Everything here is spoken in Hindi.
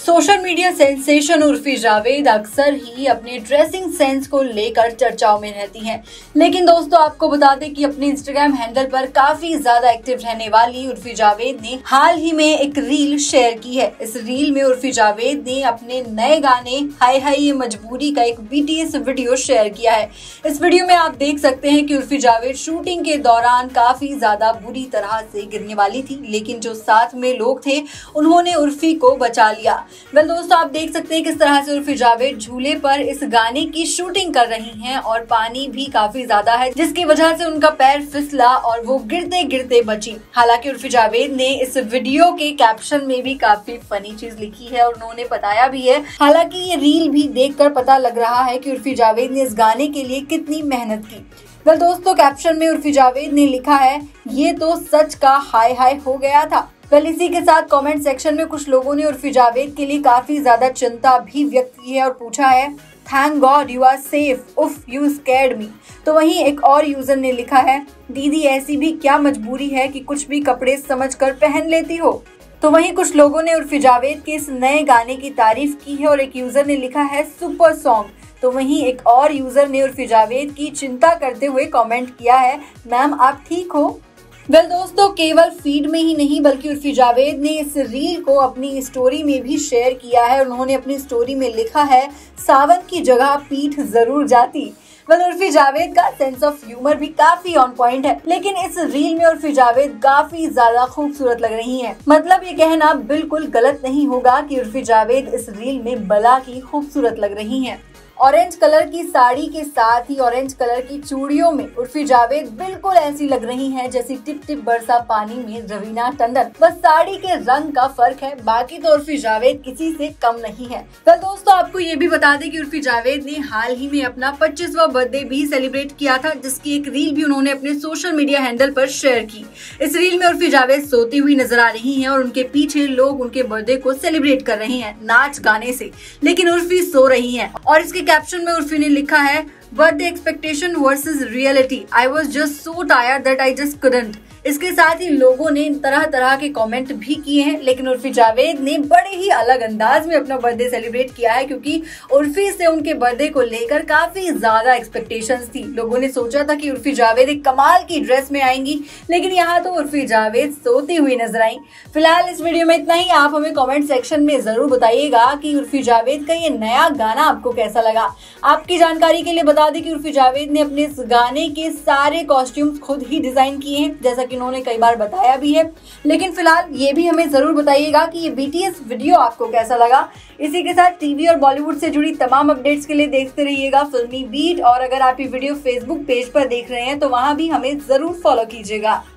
Social media sensation Urfi Javed अक्सर ही अपने ड्रेसिंग सेंस को लेकर चर्चाओं में रहती हैं। लेकिन दोस्तों आपको बता दें कि अपने इंस्टाग्राम हैंडल पर काफी ज्यादा एक्टिव रहने वाली उर्फी जावेद ने हाल ही में एक रील शेयर की है। इस रील में उर्फी जावेद ने अपने नए गाने हाय हाय ये मजबूरी का एक BTS वीडियो शेयर किया है। इस वीडियो में आप देख सकते हैं कि उर्फी जावेद शूटिंग के दौरान काफी ज्यादा बुरी तरह से गिरने वाली थी, लेकिन जो साथ में लोग थे उन्होंने उर्फी को बचा लिया। दोस्तों आप देख सकते हैं किस तरह से उर्फी जावेद झूले पर इस गाने की शूटिंग कर रही हैं और पानी भी काफी ज्यादा है, जिसकी वजह से उनका पैर फिसला और वो गिरते गिरते बची। हालांकि उर्फी जावेद ने इस वीडियो के कैप्शन में भी काफी फनी चीज लिखी है और उन्होंने बताया भी है। हालांकि ये रील भी देखकर पता लग रहा है कि उर्फी जावेद ने इस गाने के लिए कितनी मेहनत की। दोस्तों कैप्शन में उर्फी जावेद ने लिखा है, ये तो सच का हाय हाय हो गया था। इसी के साथ कमेंट सेक्शन में कुछ लोगों ने उर्फी जावेद के लिए काफी ज्यादा चिंता भी व्यक्त की है और पूछा है, thank God you are safe, uff you scared me. तो वहीं एक और यूजर ने लिखा है, दीदी ऐसी भी क्या मजबूरी है कि कुछ भी कपड़े समझकर पहन लेती हो। तो वहीं कुछ लोगों ने उर्फी जावेद के इस नए गाने की तारीफ की है और एक यूजर ने लिखा है सुपर सॉन्ग। तो वहीं एक और यूजर ने उर्फी जावेद की चिंता करते हुए कमेंट किया है, मैम आप ठीक हो। दोस्तों केवल फीड में ही नहीं बल्कि उर्फी जावेद ने इस रील को अपनी स्टोरी में भी शेयर किया है। उन्होंने अपनी स्टोरी में लिखा है, सावन की जगह पीठ जरूर जाती। उर्फी जावेद का सेंस ऑफ ह्यूमर भी काफी ऑन पॉइंट है, लेकिन इस रील में उर्फी जावेद काफी ज्यादा खूबसूरत लग रही हैं। मतलब ये कहना बिल्कुल गलत नहीं होगा कि उर्फी जावेद इस रील में बला की खूबसूरत लग रही हैं। ऑरेंज कलर की साड़ी के साथ ही ऑरेंज कलर की चूड़ियों में उर्फी जावेद बिल्कुल ऐसी लग रही हैं जैसी टिप टिप बरसा पानी में रवीना टंडन। बस साड़ी के रंग का फर्क है, बाकी तो उर्फी जावेद किसी से कम नहीं है। दोस्तों आपको ये भी बता दें कि उर्फी जावेद ने हाल ही में अपना 25वां बर्थडे भी सेलिब्रेट किया था, जिसकी एक रील भी उन्होंने अपने सोशल मीडिया हैंडल पर शेयर की। इस रील में उर्फी जावेद सोती हुई नजर आ रही है और उनके पीछे लोग उनके बर्थडे को सेलिब्रेट कर रहे हैं नाच गाने से, लेकिन उर्फी सो रही है। और इसके कैप्शन में उर्फी ने लिखा है, birthday expectation versus reality, I was just so tired that I just couldn't. इसके साथ ही लोगों ने तरह तरह के कमेंट भी किए हैं, लेकिन उर्फी जावेद ने बड़े ही अलग अंदाज में अपना बर्थडे सेलिब्रेट किया है, क्योंकि उर्फी से उनके बर्थडे को लेकर काफी ज्यादा एक्सपेक्टेशंस थी। लोगों ने सोचा था कि उर्फी जावेद एक कमाल की ड्रेस में आएंगी, लेकिन यहाँ तो उर्फी जावेद सोती हुई नजर आई। फिलहाल इस वीडियो में इतना ही। आप हमें कमेंट सेक्शन में जरूर बताइएगा कि उर्फी जावेद का ये नया गाना आपको कैसा लगा। आपकी जानकारी के लिए बता दें कि उर्फी जावेद ने अपने इस गाने के सारे कॉस्ट्यूम्स खुद ही डिजाइन किए हैं, जैसा कि उन्होंने कई बार बताया भी है। लेकिन फिलहाल ये भी हमें जरूर बताइएगा कि ये BTS वीडियो आपको कैसा लगा। इसी के साथ टीवी और बॉलीवुड से जुड़ी तमाम अपडेट्स के लिए देखते रहिएगा फिल्मी बीट। और अगर आप ये वीडियो फेसबुक पेज पर देख रहे हैं तो वहां भी हमें जरूर फॉलो कीजिएगा।